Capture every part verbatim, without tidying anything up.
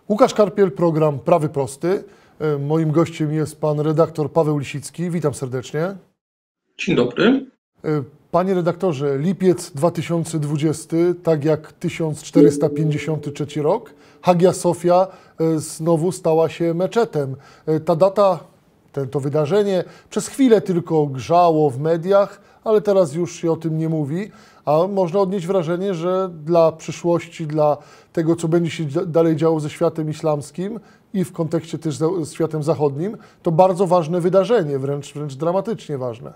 Łukasz Karpiel, program Prawy Prosty. Moim gościem jest pan redaktor Paweł Lisicki. Witam serdecznie. Dzień dobry. Panie redaktorze, lipiec dwa tysiące dwudziesty, tak jak tysiąc czterysta pięćdziesiąty trzeci rok, Hagia Sofia znowu stała się meczetem. Ta data, ten, to wydarzenie przez chwilę tylko grzało w mediach, ale teraz już się o tym nie mówi, a można odnieść wrażenie, że dla przyszłości, dla tego, co będzie się dalej działo ze światem islamskim i w kontekście też z światem zachodnim, to bardzo ważne wydarzenie, wręcz, wręcz dramatycznie ważne.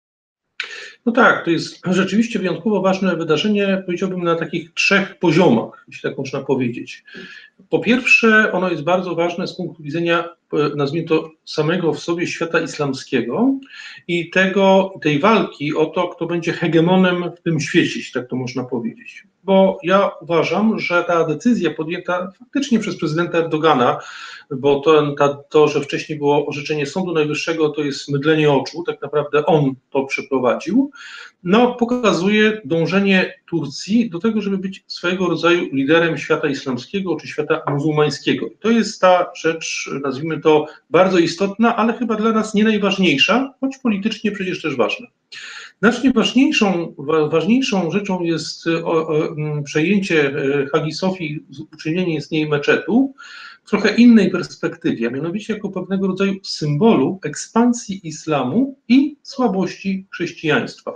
No tak, to jest rzeczywiście wyjątkowo ważne wydarzenie, powiedziałbym na takich trzech poziomach, jeśli tak można powiedzieć. Po pierwsze, ono jest bardzo ważne z punktu widzenia, nazwijmy to, samego w sobie świata islamskiego i tego, tej walki o to, kto będzie hegemonem w tym świecie, jeśli tak to można powiedzieć. Bo ja uważam, że ta decyzja podjęta faktycznie przez prezydenta Erdogana, bo to, ta, to, że wcześniej było orzeczenie Sądu Najwyższego, to jest mydlenie oczu, tak naprawdę on to przeprowadził, no pokazuje dążenie Turcji do tego, żeby być swojego rodzaju liderem świata islamskiego czy świata muzułmańskiego. I to jest ta rzecz, nazwijmy to, bardzo istotna, ale chyba dla nas nie najważniejsza, choć politycznie przecież też ważna. Znacznie ważniejszą, ważniejszą rzeczą jest o, o, przejęcie Hagii Sofii, uczynienie z niej meczetu w trochę innej perspektywie, a mianowicie jako pewnego rodzaju symbolu ekspansji islamu i słabości chrześcijaństwa.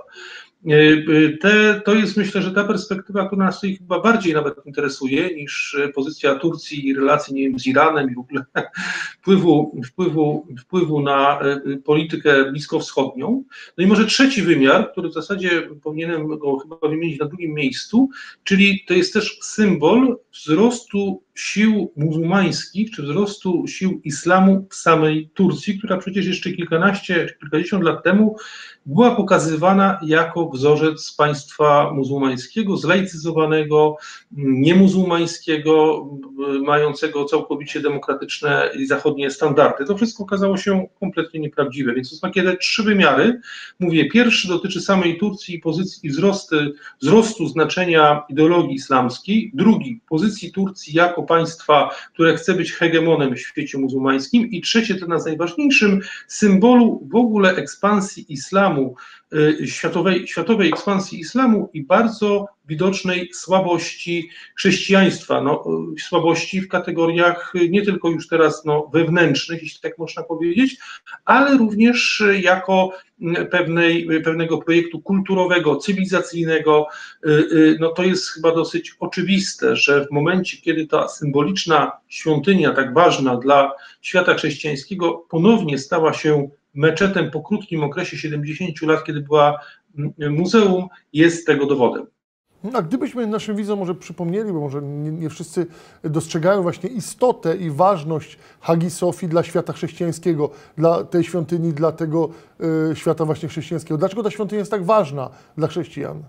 Te, to jest, myślę, że ta perspektywa, która nas tutaj chyba bardziej nawet interesuje niż pozycja Turcji i relacji, nie wiem, z Iranem i w ogóle wpływu, wpływu, wpływu na politykę bliskowschodnią. No i może trzeci wymiar, który w zasadzie powinienem go chyba wymienić na drugim miejscu, czyli to jest też symbol wzrostu sił muzułmańskich, czy wzrostu sił islamu w samej Turcji, która przecież jeszcze kilkanaście, czy kilkadziesiąt lat temu była pokazywana jako wzorzec państwa muzułmańskiego, zlaicyzowanego, niemuzułmańskiego, mającego całkowicie demokratyczne i zachodnie standardy. To wszystko okazało się kompletnie nieprawdziwe, więc to są takie te trzy wymiary. Mówię, pierwszy dotyczy samej Turcji i pozycji wzrosty, wzrostu znaczenia ideologii islamskiej, drugi pozycji Turcji jako państwa, które chce być hegemonem w świecie muzułmańskim i trzecie, to nas najważniejszym, symbolu w ogóle ekspansji islamu, światowej, światowej ekspansji islamu i bardzo widocznej słabości chrześcijaństwa, no, słabości w kategoriach nie tylko już teraz no, wewnętrznych, jeśli tak można powiedzieć, ale również jako pewnej, pewnego projektu kulturowego, cywilizacyjnego. No, to jest chyba dosyć oczywiste, że w momencie, kiedy ta symboliczna świątynia, tak ważna dla świata chrześcijańskiego, ponownie stała się meczetem po krótkim okresie siedemdziesięciu lat, kiedy była muzeum, jest tego dowodem. A gdybyśmy naszym widzom może przypomnieli, bo może nie, nie wszyscy dostrzegają właśnie istotę i ważność Hagii Sofii dla świata chrześcijańskiego, dla tej świątyni, dla tego y, świata właśnie chrześcijańskiego. Dlaczego ta świątynia jest tak ważna dla chrześcijan?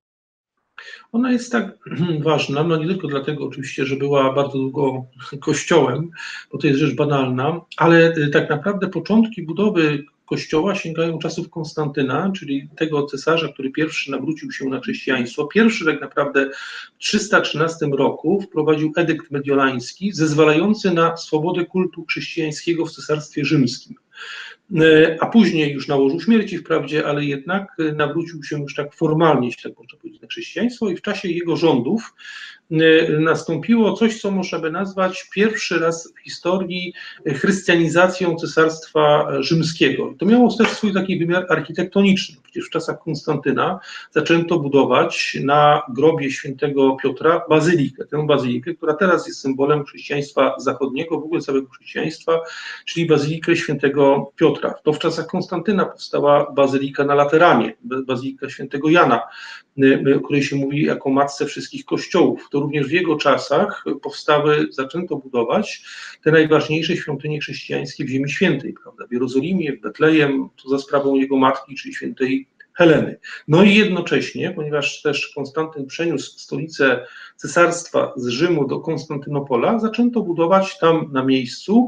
Ona jest tak ważna, no nie tylko dlatego oczywiście, że była bardzo długo kościołem, bo to jest rzecz banalna, ale tak naprawdę początki budowy kościoła sięgają czasów Konstantyna, czyli tego cesarza, który pierwszy nawrócił się na chrześcijaństwo. Pierwszy tak naprawdę w trzysta trzynastym roku wprowadził edykt mediolański zezwalający na swobodę kultu chrześcijańskiego w Cesarstwie Rzymskim. A później już nałożył śmierci wprawdzie, ale jednak nawrócił się już tak formalnie, jeśli tak można powiedzieć, na chrześcijaństwo i w czasie jego rządów nastąpiło coś, co można by nazwać pierwszy raz w historii chrystianizacją Cesarstwa Rzymskiego. To miało też swój taki wymiar architektoniczny. Przecież w czasach Konstantyna zaczęto budować na grobie świętego Piotra bazylikę. Tę bazylikę, która teraz jest symbolem chrześcijaństwa zachodniego, w ogóle całego chrześcijaństwa, czyli bazylikę świętego Piotra. To w czasach Konstantyna powstała bazylika na Lateranie, bazylika świętego Jana, o której się mówi jako matce wszystkich kościołów. To również w jego czasach powstały, zaczęto budować te najważniejsze świątynie chrześcijańskie w Ziemi Świętej, prawda? W Jerozolimie, w Betlejem, to za sprawą jego matki, czyli świętej Heleny. No i jednocześnie, ponieważ też Konstantyn przeniósł stolicę cesarstwa z Rzymu do Konstantynopola, zaczęto budować tam na miejscu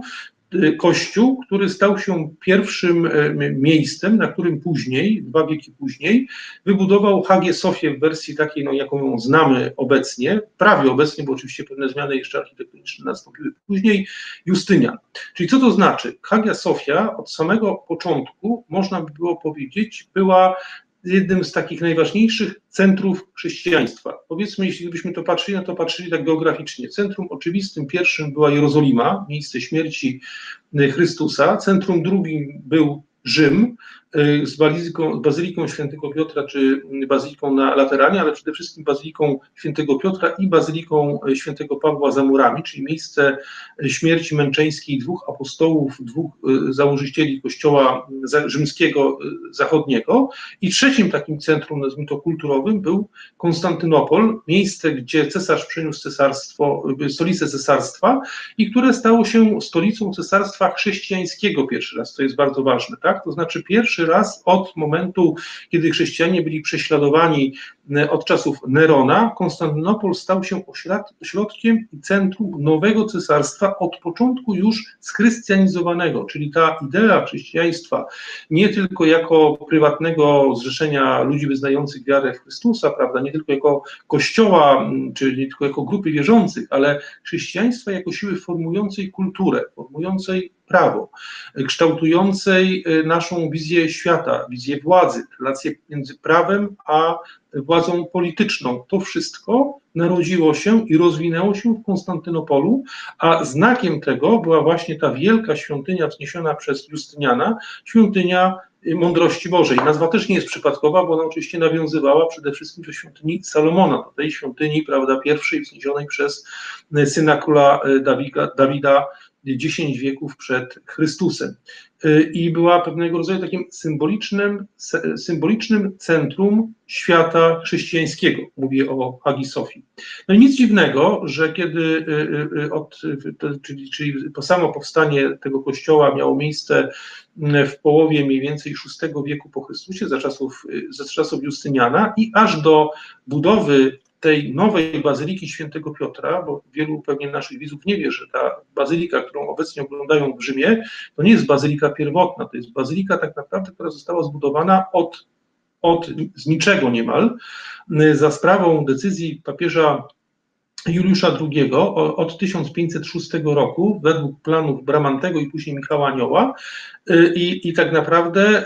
kościół, który stał się pierwszym miejscem, na którym później, dwa wieki później, wybudował Hagię Sofię w wersji takiej, no, jaką ją znamy obecnie, prawie obecnie, bo oczywiście pewne zmiany jeszcze architektoniczne nastąpiły później, Justynian. Czyli co to znaczy? Hagia Sofia od samego początku, można by było powiedzieć, była jednym z takich najważniejszych centrów chrześcijaństwa. Powiedzmy, jeśli byśmy to patrzyli, no to patrzyli tak geograficznie. Centrum oczywistym pierwszym była Jerozolima, miejsce śmierci Chrystusa. Centrum drugim był Rzym z bazyliką, bazyliką Świętego Piotra, czy bazyliką na Lateranie, ale przede wszystkim bazyliką Świętego Piotra i bazyliką Świętego Pawła za murami, czyli miejsce śmierci męczeńskiej dwóch apostołów, dwóch założycieli Kościoła rzymskiego zachodniego. I trzecim takim centrum, nazwijmy to kulturowym, był Konstantynopol, miejsce, gdzie cesarz przeniósł cesarstwo, stolicę cesarstwa i które stało się stolicą cesarstwa chrześcijańskiego pierwszy raz, co jest bardzo ważne, tak? To znaczy pierwszy raz od momentu, kiedy chrześcijanie byli prześladowani od czasów Nerona, Konstantynopol stał się ośrodkiem i centrum nowego cesarstwa, od początku już schrystianizowanego, czyli ta idea chrześcijaństwa nie tylko jako prywatnego zrzeszenia ludzi wyznających wiarę w Chrystusa, prawda, nie tylko jako kościoła, czy nie tylko jako grupy wierzących, ale chrześcijaństwa jako siły formującej kulturę, formującej prawo, kształtującej naszą wizję świata, wizję władzy, relacje między prawem a władzą polityczną. To wszystko narodziło się i rozwinęło się w Konstantynopolu, a znakiem tego była właśnie ta wielka świątynia wzniesiona przez Justyniana, świątynia mądrości Bożej. Nazwa też nie jest przypadkowa, bo ona oczywiście nawiązywała przede wszystkim do świątyni Salomona, do tej świątyni, prawda, pierwszej wzniesionej przez syna króla Dawida, Dawida dziesięć wieków przed Chrystusem. I była pewnego rodzaju takim symbolicznym, symbolicznym centrum świata chrześcijańskiego. Mówię o Hagii Sofii. No i nic dziwnego, że kiedy od, czyli, czyli samo powstanie tego kościoła miało miejsce w połowie mniej więcej szóstego wieku po Chrystusie, za czasów, za czasów Justyniana, i aż do budowy tej nowej bazyliki Świętego Piotra, bo wielu pewnie naszych widzów nie wie, że ta bazylika, którą obecnie oglądają w Rzymie, to nie jest bazylika pierwotna, to jest bazylika tak naprawdę, która została zbudowana od, od z niczego niemal, za sprawą decyzji papieża Juliusza drugiego od tysiąc pięćset szóstego roku, według planów Bramantego i później Michała Anioła. I, I tak naprawdę,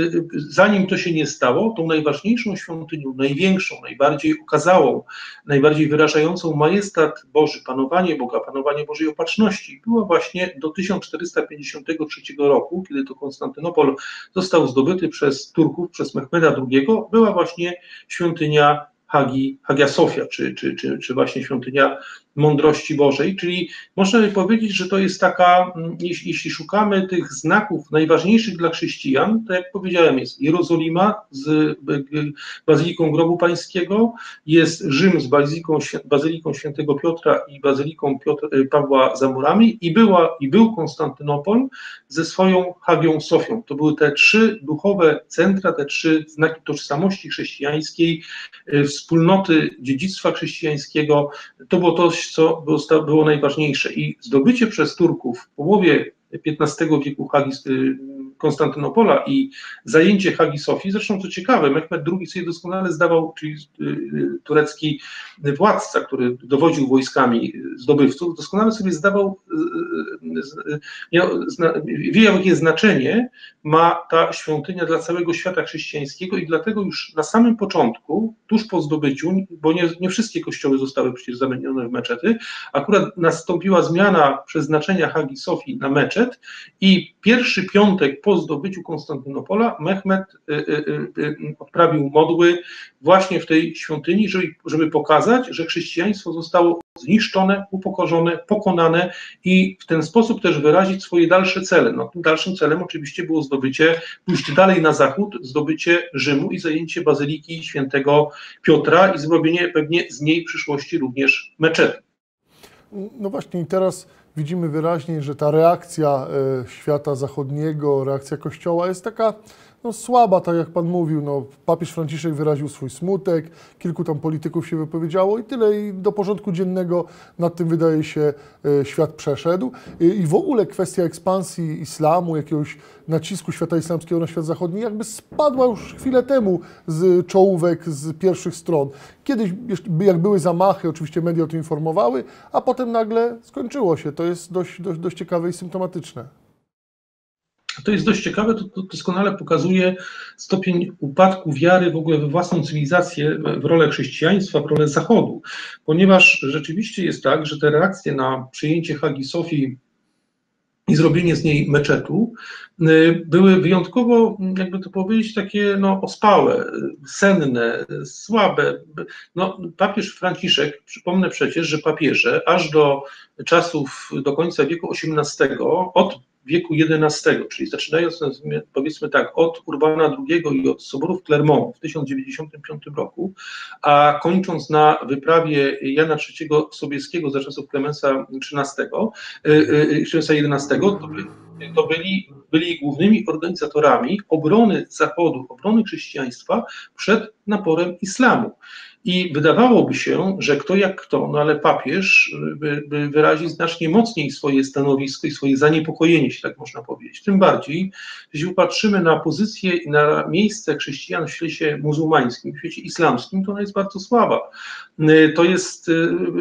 zanim to się nie stało, tą najważniejszą świątynią, największą, najbardziej okazałą, najbardziej wyrażającą majestat Boży, panowanie Boga, panowanie Bożej Opatrzności, była właśnie do tysiąc czterysta pięćdziesiątego trzeciego roku, kiedy to Konstantynopol został zdobyty przez Turków, przez Mehmeda drugiego, była właśnie świątynia Hagi, Hagia Sofia, czy, czy, czy, czy właśnie świątynia mądrości Bożej, czyli można by powiedzieć, że to jest taka, jeśli, jeśli szukamy tych znaków najważniejszych dla chrześcijan, to jak powiedziałem, jest Jerozolima z Bazyliką Grobu Pańskiego, jest Rzym z Bazyliką, Bazyliką Świętego Piotra i Bazyliką Piotr, Pawła za murami i, była, i był Konstantynopol ze swoją Hagią Sofią. To były te trzy duchowe centra, te trzy znaki tożsamości chrześcijańskiej, wspólnoty dziedzictwa chrześcijańskiego. To było to, co było, było najważniejsze. I zdobycie przez Turków w połowie piętnastego wieku Hagi, Konstantynopola i zajęcie Hagii Sofii, zresztą co ciekawe, Mehmed drugi sobie doskonale zdawał, czyli turecki władca, który dowodził wojskami zdobywców, doskonale sobie zdawał, wie jakie znaczenie ma ta świątynia dla całego świata chrześcijańskiego i dlatego już na samym początku, tuż po zdobyciu, bo nie, nie wszystkie kościoły zostały przecież zamienione w meczety, akurat nastąpiła zmiana przeznaczenia Hagii Sofii na meczet i pierwszy piątek po zdobyciu Konstantynopola Mehmed y, y, y, odprawił modły właśnie w tej świątyni, żeby, żeby pokazać, że chrześcijaństwo zostało zniszczone, upokorzone, pokonane i w ten sposób też wyrazić swoje dalsze cele. No, tym dalszym celem oczywiście było zdobycie, pójść dalej na zachód, zdobycie Rzymu i zajęcie Bazyliki Świętego Piotra i zrobienie pewnie z niej w przyszłości również meczetu. No właśnie i teraz widzimy wyraźnie, że ta reakcja świata zachodniego, reakcja Kościoła jest taka no, słaba, tak jak pan mówił. No, papież Franciszek wyraził swój smutek, kilku tam polityków się wypowiedziało i tyle. I do porządku dziennego nad tym, wydaje się, świat przeszedł. I w ogóle kwestia ekspansji islamu, jakiegoś nacisku świata islamskiego na świat zachodni jakby spadła już chwilę temu z czołówek, z pierwszych stron. Kiedyś, jak były zamachy, oczywiście media o tym informowały, a potem nagle skończyło się. To jest dość, dość, dość ciekawe i symptomatyczne. To jest dość ciekawe, to, to doskonale pokazuje stopień upadku wiary w ogóle we własną cywilizację, w rolę chrześcijaństwa, w rolę Zachodu, ponieważ rzeczywiście jest tak, że te reakcje na przyjęcie Hagi Sofii i zrobienie z niej meczetu były wyjątkowo, jakby to powiedzieć, takie no, ospałe, senne, słabe. No, papież Franciszek, przypomnę przecież, że papieże aż do czasów, do końca wieku osiemnastego, od wieku jedenastego, czyli zaczynając, powiedzmy tak, od Urbana drugiego i od soborów Clermont w tysiąc dziewięćdziesiątym piątym roku, a kończąc na wyprawie Jana trzeciego Sobieskiego za czasów Klemensa trzynastego, Klemensa jedenastego, to, by, to byli, byli głównymi organizatorami obrony Zachodu, obrony chrześcijaństwa przed naporem islamu. I wydawałoby się, że kto jak kto, no ale papież by, by wyraził znacznie mocniej swoje stanowisko i swoje zaniepokojenie, jeśli tak można powiedzieć. Tym bardziej, jeśli popatrzymy na pozycję i na miejsce chrześcijan w świecie muzułmańskim, w świecie islamskim, to ona jest bardzo słaba. To jest,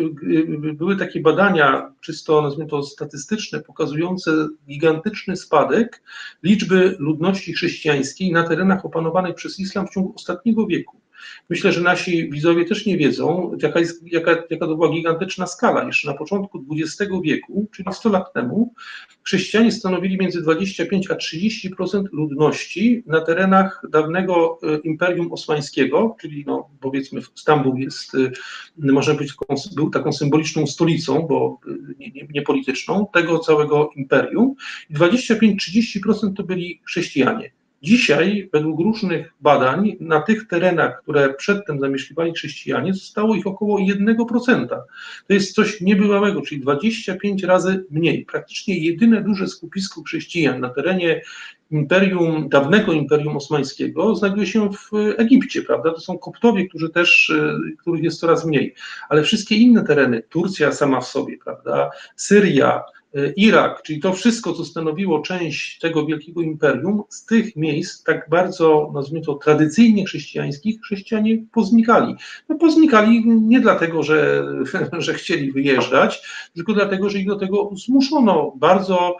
były takie badania, czysto nazwijmy to statystyczne, pokazujące gigantyczny spadek liczby ludności chrześcijańskiej na terenach opanowanych przez islam w ciągu ostatniego wieku. Myślę, że nasi widzowie też nie wiedzą, jaka, jest, jaka, jaka to była gigantyczna skala. Jeszcze na początku dwudziestego wieku, czyli sto lat temu, chrześcijanie stanowili między dwadzieścia pięć a trzydzieści procent ludności na terenach dawnego Imperium Osmańskiego, czyli no, powiedzmy Stambuł jest, można powiedzieć, taką, był taką symboliczną stolicą, bo nie, nie, nie polityczną, tego całego imperium. dwadzieścia pięć do trzydziestu procent to byli chrześcijanie. Dzisiaj, według różnych badań, na tych terenach, które przedtem zamieszkiwali chrześcijanie, zostało ich około jednego procenta. To jest coś niebywałego, czyli dwadzieścia pięć razy mniej. Praktycznie jedyne duże skupisko chrześcijan na terenie imperium, dawnego Imperium Osmańskiego znajduje się w Egipcie, prawda? To są Koptowie, którzy też, których jest coraz mniej. Ale wszystkie inne tereny, Turcja sama w sobie, prawda? Syria, Irak, czyli to wszystko, co stanowiło część tego wielkiego imperium, z tych miejsc tak bardzo, nazwijmy to, tradycyjnie chrześcijańskich, chrześcijanie poznikali. No poznikali nie dlatego, że, że chcieli wyjeżdżać, tylko dlatego, że ich do tego zmuszono bardzo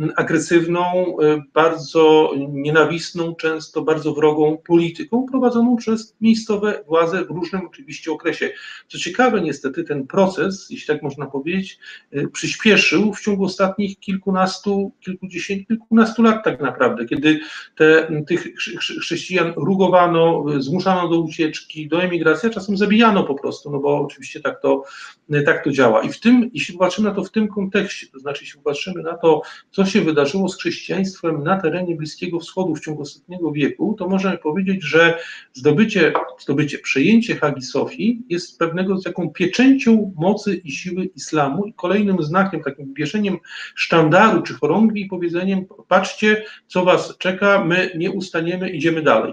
agresywną, bardzo nienawistną, często bardzo wrogą polityką prowadzoną przez miejscowe władze w różnym oczywiście okresie. Co ciekawe, niestety ten proces, jeśli tak można powiedzieć, przyspieszył w ciągu ostatnich kilkunastu, kilkudziesięciu, kilkunastu lat tak naprawdę, kiedy te, tych chrześcijan rugowano, zmuszano do ucieczki, do emigracji, a czasem zabijano po prostu, no bo oczywiście tak to, tak to działa. I w tym, jeśli popatrzymy na to w tym kontekście, to znaczy jeśli popatrzymy na to, co się wydarzyło z chrześcijaństwem na terenie Bliskiego Wschodu w ciągu ostatniego wieku, to możemy powiedzieć, że zdobycie, zdobycie, przejęcie Hagi Sofii jest pewnego taką pieczęcią mocy i siły islamu i kolejnym znakiem, takim wieszeniem sztandaru czy chorągwi i powiedzeniem: patrzcie, co was czeka, my nie ustaniemy, idziemy dalej.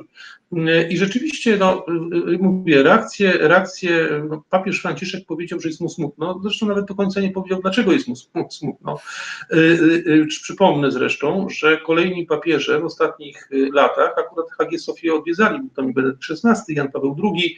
I rzeczywiście, no, mówię, reakcje, reakcje no, papież Franciszek powiedział, że jest mu smutno, zresztą nawet do końca nie powiedział, dlaczego jest mu smutno. Przypomnę zresztą, że kolejni papieże w ostatnich latach akurat Hagię Sofię odwiedzali, był tam Benedykt szesnasty, Jan Paweł drugi,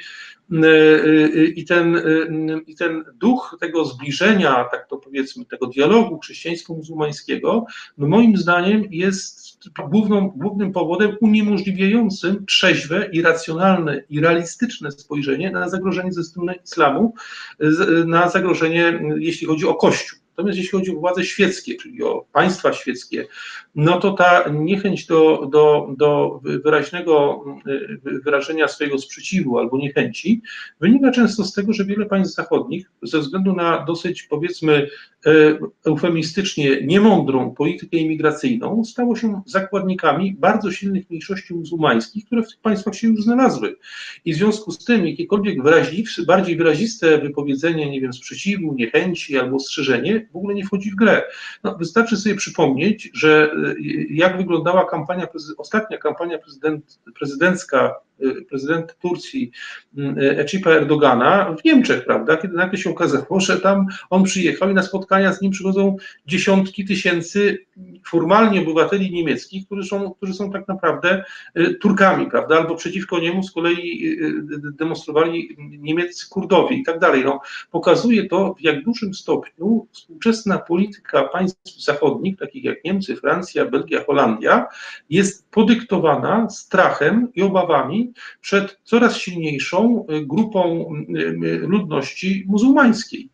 i ten, i ten duch tego zbliżenia, tak to powiedzmy, tego dialogu chrześcijańsko-muzułmańskiego, no moim zdaniem jest główną, głównym powodem uniemożliwiającym trzeźwe i racjonalne i realistyczne spojrzenie na zagrożenie ze strony islamu, na zagrożenie, jeśli chodzi o Kościół. Natomiast jeśli chodzi o władze świeckie, czyli o państwa świeckie, no to ta niechęć do, do, do wyraźnego wyrażenia swojego sprzeciwu albo niechęci wynika często z tego, że wiele państw zachodnich ze względu na dosyć, powiedzmy, eufemistycznie niemądrą politykę imigracyjną stało się zakładnikami bardzo silnych mniejszości muzułmańskich, które w tych państwach się już znalazły. I w związku z tym jakiekolwiek wyraźliwsze, bardziej wyraziste wypowiedzenie, nie wiem, sprzeciwu, niechęci albo ostrzeżenie nie, w ogóle nie wchodzi w grę. No, wystarczy sobie przypomnieć, że jak wyglądała kampania, ostatnia kampania prezydent, prezydencka prezydent Turcji Recep Erdogana w Niemczech, prawda, kiedy nagle się okazało, że tam on przyjechał i na spotkania z nim przychodzą dziesiątki tysięcy formalnie obywateli niemieckich, którzy są, którzy są tak naprawdę Turkami, prawda, albo przeciwko niemu z kolei demonstrowali niemieccy Kurdowie i tak dalej. No, pokazuje to, w jak dużym stopniu współczesna polityka państw zachodnich, takich jak Niemcy, Francja, Belgia, Holandia, jest podyktowana strachem i obawami przed coraz silniejszą grupą ludności muzułmańskiej.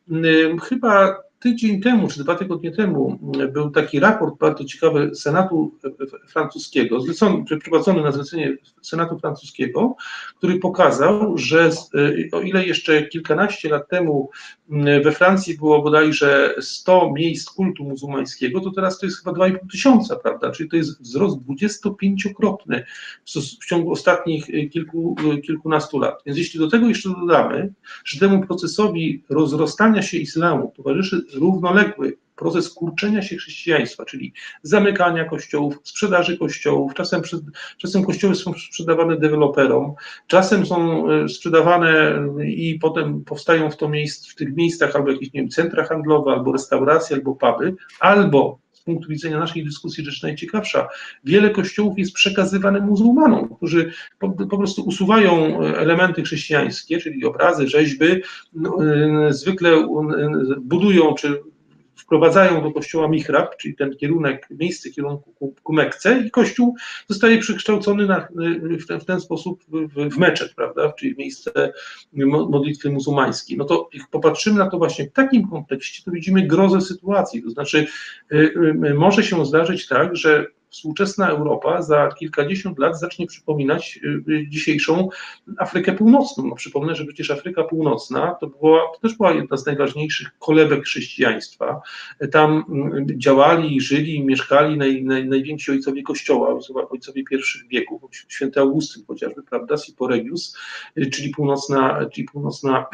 Chyba tydzień temu, czy dwa tygodnie temu był taki raport bardzo ciekawy Senatu francuskiego, przeprowadzony na zlecenie Senatu francuskiego, który pokazał, że o ile jeszcze kilkanaście lat temu we Francji było bodajże sto miejsc kultu muzułmańskiego, to teraz to jest chyba dwa i pół tysiąca, prawda? Czyli to jest wzrost dwudziestopięciokrotny w ciągu ostatnich kilku, kilkunastu lat. Więc jeśli do tego jeszcze dodamy, że temu procesowi rozrastania się islamu towarzyszy równoległy proces kurczenia się chrześcijaństwa, czyli zamykania kościołów, sprzedaży kościołów, czasem, czasem kościoły są sprzedawane deweloperom, czasem są sprzedawane i potem powstają w, to miejsc, w tych miejscach albo jakieś, nie wiem, centra handlowe, albo restauracje, albo puby, albo z punktu widzenia naszej dyskusji rzecz najciekawsza, wiele kościołów jest przekazywane muzułmanom, którzy po, po prostu usuwają elementy chrześcijańskie, czyli obrazy, rzeźby, no, zwykle budują czy wprowadzają do kościoła mihrab, czyli ten kierunek, miejsce kierunku ku, ku Mekce, i kościół zostaje przekształcony na, w, ten, w ten sposób w, w meczet, prawda, czyli miejsce modlitwy muzułmańskiej. No to jak popatrzymy na to właśnie w takim kontekście, to widzimy grozę sytuacji, to znaczy y, y, może się zdarzyć tak, że współczesna Europa za kilkadziesiąt lat zacznie przypominać dzisiejszą Afrykę Północną. No, przypomnę, że przecież Afryka Północna to, była, to też była jedna z najważniejszych kolebek chrześcijaństwa. Tam działali, żyli, mieszkali naj, naj, najwięksi ojcowie Kościoła, ojcowie pierwszych wieków, święty Augustyn chociażby, prawda, Sipo Regius, czyli północna, czyli północna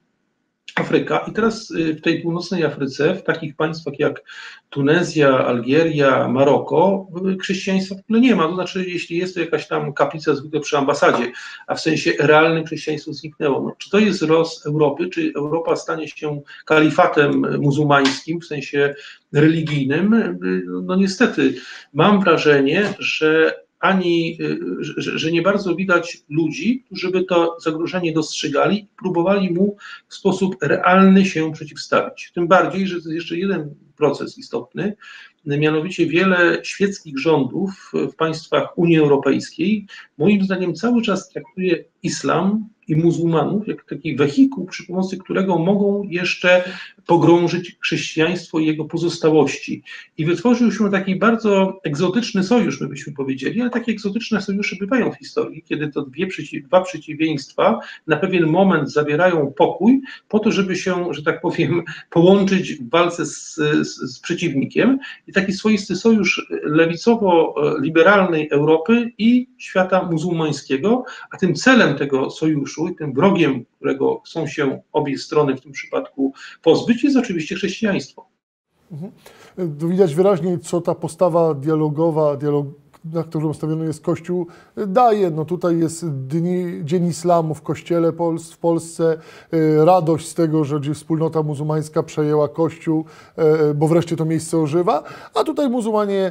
Afryka. I teraz w tej północnej Afryce, w takich państwach jak Tunezja, Algieria, Maroko, chrześcijaństwa w ogóle nie ma. To znaczy, jeśli jest to jakaś tam kaplica zwykle przy ambasadzie, a w sensie realnym chrześcijaństwo zniknęło. No, czy to jest los Europy? Czy Europa stanie się kalifatem muzułmańskim w sensie religijnym? No niestety, mam wrażenie, że ani, że, że nie bardzo widać ludzi, którzy by to zagrożenie dostrzegali i próbowali mu w sposób realny się przeciwstawić. Tym bardziej, że to jest jeszcze jeden proces istotny, mianowicie wiele świeckich rządów w państwach Unii Europejskiej moim zdaniem cały czas traktuje islam i muzułmanów jak taki wehikuł, przy pomocy którego mogą jeszcze pogrążyć chrześcijaństwo i jego pozostałości. I wytworzył się taki bardzo egzotyczny sojusz, my byśmy powiedzieli, ale takie egzotyczne sojusze bywają w historii, kiedy to dwie przeciw, dwa przeciwieństwa na pewien moment zawierają pokój po to, żeby się, że tak powiem, połączyć w walce z, z, z przeciwnikiem. I taki swoisty sojusz lewicowo-liberalnej Europy i świata muzułmańskiego, a tym celem tego sojuszu i tym wrogiem, którego chcą się obie strony w tym przypadku pozbyć, jest oczywiście chrześcijaństwo. Mhm. Widać wyraźnie, co ta postawa dialogowa, dialog, na którą stawiony jest Kościół, daje. No tutaj jest dni, Dzień Islamu w Kościele w Polsce, radość z tego, że wspólnota muzułmańska przejęła Kościół, bo wreszcie to miejsce ożywa, a tutaj muzułmanie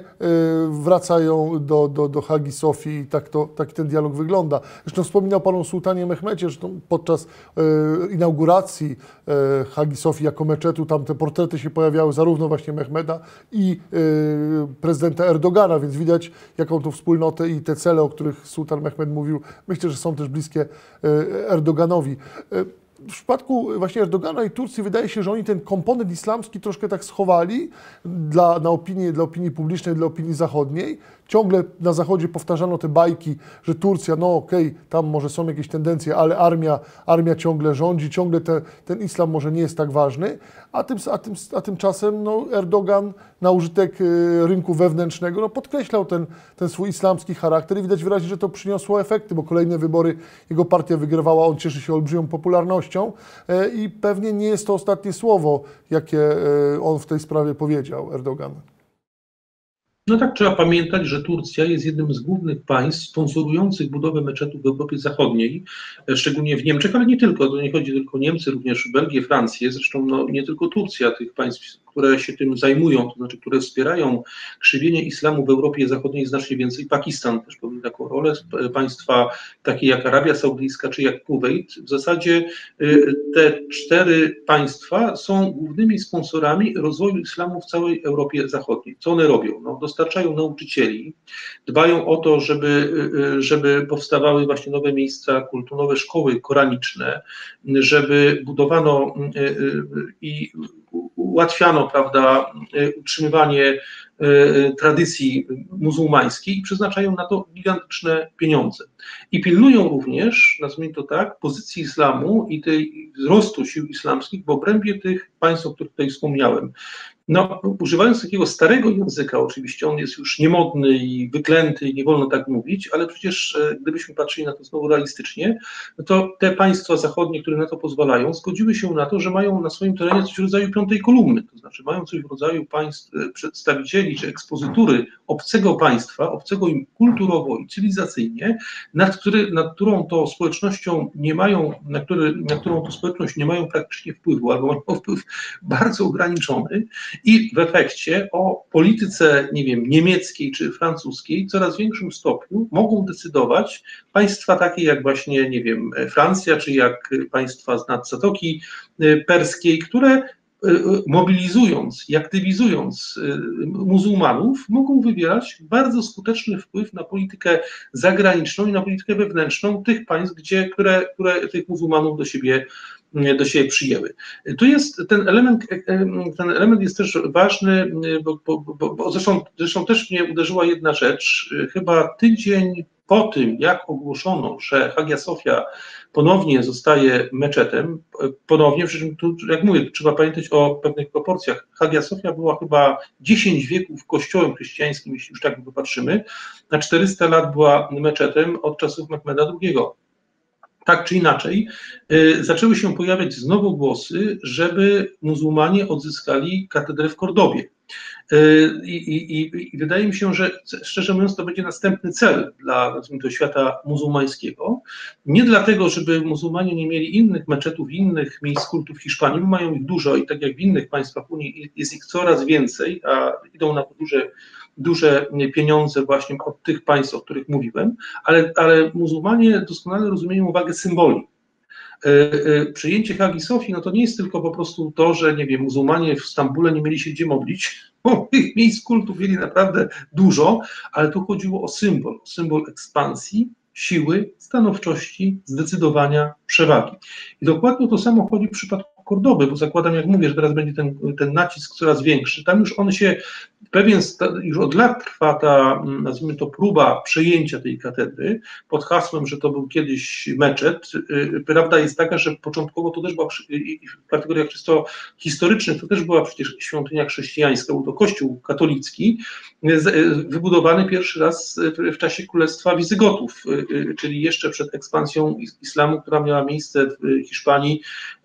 wracają do, do, do Hagi Sofii i tak, to, tak ten dialog wygląda. Zresztą wspominał Pan o sułtanie Mehmecie, że podczas inauguracji Hagi Sofii jako meczetu tam te portrety się pojawiały zarówno właśnie Mehmeta i prezydenta Erdogana, więc widać, jaką tą wspólnotę i te cele, o których sułtan Mehmed mówił, myślę, że są też bliskie Erdoganowi. W przypadku właśnie Erdogana i Turcji wydaje się, że oni ten komponent islamski troszkę tak schowali dla, na opinię, dla opinii publicznej, dla opinii zachodniej. Ciągle na Zachodzie powtarzano te bajki, że Turcja, no okej, okay, tam może są jakieś tendencje, ale armia, armia ciągle rządzi, ciągle te, ten islam może nie jest tak ważny, a, tym, a, tym, a tymczasem no, Erdogan na użytek rynku wewnętrznego no, podkreślał ten, ten swój islamski charakter i widać wyraźnie, że to przyniosło efekty, bo kolejne wybory jego partia wygrywała, on cieszy się olbrzymią popularnością. pewnością i pewnie nie jest to ostatnie słowo, jakie on w tej sprawie powiedział, Erdogan. No tak, trzeba pamiętać, że Turcja jest jednym z głównych państw sponsorujących budowę meczetów w Europie Zachodniej, szczególnie w Niemczech, ale nie tylko, to nie chodzi tylko o Niemcy, również Belgię, Francję, zresztą no, nie tylko Turcja, tych państw, które się tym zajmują, to znaczy, które wspierają krzywienie islamu w Europie Zachodniej jest znacznie więcej. Pakistan też pełni taką rolę, państwa takie jak Arabia Saudyjska czy jak Kuwejt. W zasadzie te cztery państwa są głównymi sponsorami rozwoju islamu w całej Europie Zachodniej. Co one robią? No, dostarczają nauczycieli, dbają o to, żeby, żeby powstawały właśnie nowe miejsca kultu, nowe szkoły koraniczne, żeby budowano i ułatwiano, prawda, utrzymywanie tradycji muzułmańskiej i przeznaczają na to gigantyczne pieniądze. I pilnują również, nazwijmy to tak, pozycji islamu i tej wzrostu sił islamskich w obrębie tych państw, o których tutaj wspomniałem. No, używając takiego starego języka, oczywiście on jest już niemodny i wyklęty, nie wolno tak mówić, ale przecież gdybyśmy patrzyli na to znowu realistycznie, no to te państwa zachodnie, które na to pozwalają, zgodziły się na to, że mają na swoim terenie coś w rodzaju piątej kolumny, to znaczy mają coś w rodzaju państw, przedstawicieli czy ekspozytury obcego państwa, obcego im kulturowo i cywilizacyjnie, nad, który, nad którą to społecznością nie mają, na, który, na którą to społeczność nie mają praktycznie wpływu, albo mają wpływ bardzo ograniczony. I w efekcie o polityce, nie wiem, niemieckiej czy francuskiej w coraz większym stopniu mogą decydować państwa takie jak właśnie, nie wiem, Francja, czy jak państwa z nad Zatoki Perskiej, które mobilizując i aktywizując muzułmanów, mogą wywierać bardzo skuteczny wpływ na politykę zagraniczną i na politykę wewnętrzną tych państw, gdzie, które, które tych muzułmanów do siebie do siebie przyjęły. Tu jest ten element, ten element jest też ważny, bo, bo, bo, bo zresztą, zresztą też mnie uderzyła jedna rzecz, chyba tydzień po tym, jak ogłoszono, że Hagia Sofia ponownie zostaje meczetem, ponownie, przy czym tu, jak mówię, trzeba pamiętać o pewnych proporcjach. Hagia Sofia była chyba dziesięć wieków kościołem chrześcijańskim, jeśli już tak popatrzymy, na czterysta lat była meczetem od czasów Mehmeda drugiego. Tak czy inaczej, y, zaczęły się pojawiać znowu głosy, żeby muzułmanie odzyskali katedrę w Kordobie. Y, i, i, I wydaje mi się, że szczerze mówiąc to będzie następny cel dla, nazwijmy to, świata muzułmańskiego. Nie dlatego, żeby muzułmanie nie mieli innych meczetów, innych miejsc kultu w Hiszpanii, bo mają ich dużo i tak jak w innych państwach Unii jest ich coraz więcej, a idą na to duże duże pieniądze właśnie od tych państw, o których mówiłem, ale, ale muzułmanie doskonale rozumieją wagę symboli. Przyjęcie Hagii Sofii, no to nie jest tylko po prostu to, że nie wiem, muzułmanie w Stambule nie mieli się gdzie modlić, bo tych miejsc kultu mieli naprawdę dużo, ale tu chodziło o symbol, o symbol ekspansji, siły, stanowczości, zdecydowania, przewagi. I dokładnie to samo chodzi w przypadku Kordoby, bo zakładam, jak mówię, że teraz będzie ten, ten nacisk coraz większy. Tam już on się pewien, już od lat trwa ta, nazwijmy to, próba przejęcia tej katedry pod hasłem, że to był kiedyś meczet. Prawda jest taka, że początkowo to też była, w kategoriach czysto historycznych, to też była przecież świątynia chrześcijańska, był to kościół katolicki, wybudowany pierwszy raz w czasie Królestwa Wizygotów, czyli jeszcze przed ekspansją islamu, która miała miejsce w Hiszpanii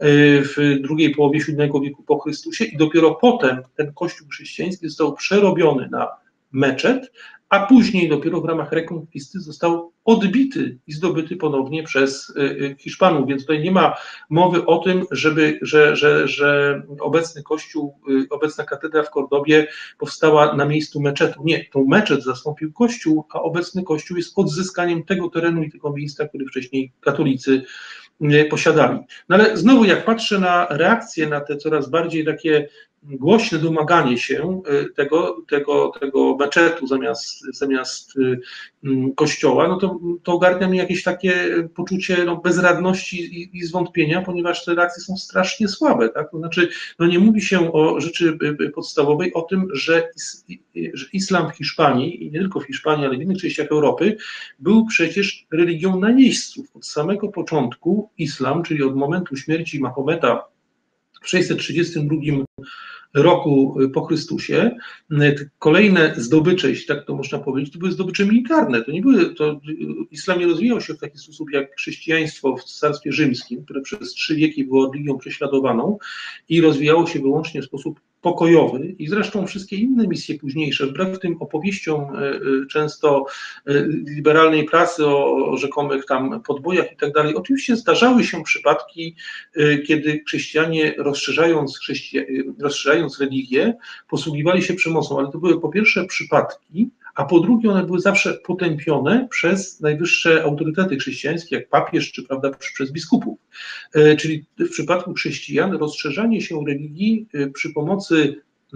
w drugiej połowie siódmego wieku po Chrystusie i dopiero potem ten kościół chrześcijański został przerobiony na meczet, a później dopiero w ramach rekonkwisty został odbity i zdobyty ponownie przez Hiszpanów, więc tutaj nie ma mowy o tym, żeby, że, że, że obecny kościół, obecna katedra w Kordobie powstała na miejscu meczetu. Nie, tą meczet zastąpił kościół, a obecny kościół jest odzyskaniem tego terenu i tego miejsca, który wcześniej katolicy posiadali. No ale znowu jak patrzę na reakcje na te coraz bardziej takie głośne domaganie się tego, tego, tego meczetu zamiast, zamiast kościoła, no to, to ogarnia mi jakieś takie poczucie no, bezradności i, i zwątpienia, ponieważ te reakcje są strasznie słabe, tak? To znaczy, no nie mówi się o rzeczy podstawowej, o tym, że, is, że islam w Hiszpanii, i nie tylko w Hiszpanii, ale w innych częściach Europy, był przecież religią najeźdźców. Od samego początku islam, czyli od momentu śmierci Mahometa w sześćset trzydziestym drugim roku po Chrystusie. Kolejne zdobycze, jeśli tak to można powiedzieć, to były zdobycze militarne. To nie były, to islam nie rozwijał się w taki sposób jak chrześcijaństwo w Cesarstwie Rzymskim, które przez trzy wieki było religią prześladowaną i rozwijało się wyłącznie w sposób pokojowy i zresztą wszystkie inne misje późniejsze, wbrew tym opowieściom często liberalnej prasy o rzekomych tam podbojach i tak dalej, oczywiście zdarzały się przypadki, kiedy chrześcijanie rozszerzając, chrześcija, rozszerzając religię, posługiwali się przemocą, ale to były po pierwsze przypadki, a po drugie one były zawsze potępione przez najwyższe autorytety chrześcijańskie, jak papież, czy prawda, przez biskupów. Czyli w przypadku chrześcijan rozszerzanie się religii przy pomocy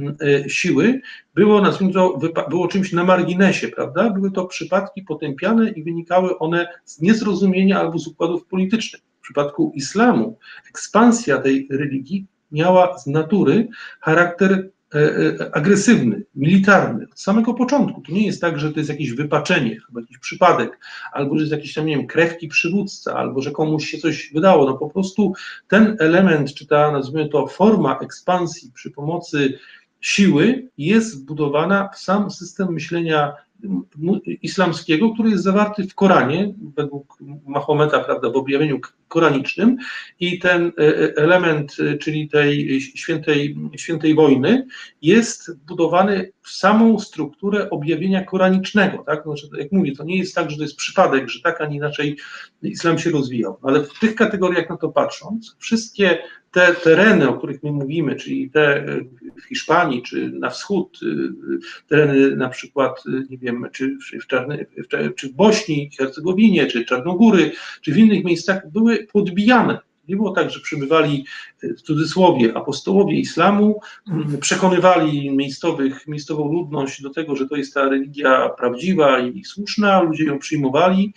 siły było, nazwijmy to, było czymś na marginesie, prawda? Były to przypadki potępiane i wynikały one z niezrozumienia albo z układów politycznych. W przypadku islamu ekspansja tej religii miała z natury charakter agresywny, militarny, od samego początku. To nie jest tak, że to jest jakieś wypaczenie, albo jakiś przypadek, albo że jest jakiś tam, nie wiem, krewki przywódca, albo że komuś się coś wydało. No po prostu ten element, czy ta, nazwijmy to, forma ekspansji przy pomocy siły jest wbudowana w sam system myślenia islamskiego, który jest zawarty w Koranie, według Mahometa, prawda, w objawieniu koranicznym, i ten element, czyli tej świętej, świętej wojny, jest wbudowany w samą strukturę objawienia koranicznego, tak? Znaczy, jak mówię, to nie jest tak, że to jest przypadek, że tak, a nie inaczej islam się rozwijał, ale w tych kategoriach na to patrząc, wszystkie te tereny, o których my mówimy, czyli te w Hiszpanii, czy na wschód, tereny na przykład, nie wiem, czy w, Czarny, czy w Bośni i Hercegowinie, czy Czarnogóry, czy w innych miejscach, były podbijane. Nie było tak, że przybywali, w cudzysłowie, apostołowie islamu, przekonywali miejscowych, miejscową ludność do tego, że to jest ta religia prawdziwa i słuszna, ludzie ją przyjmowali,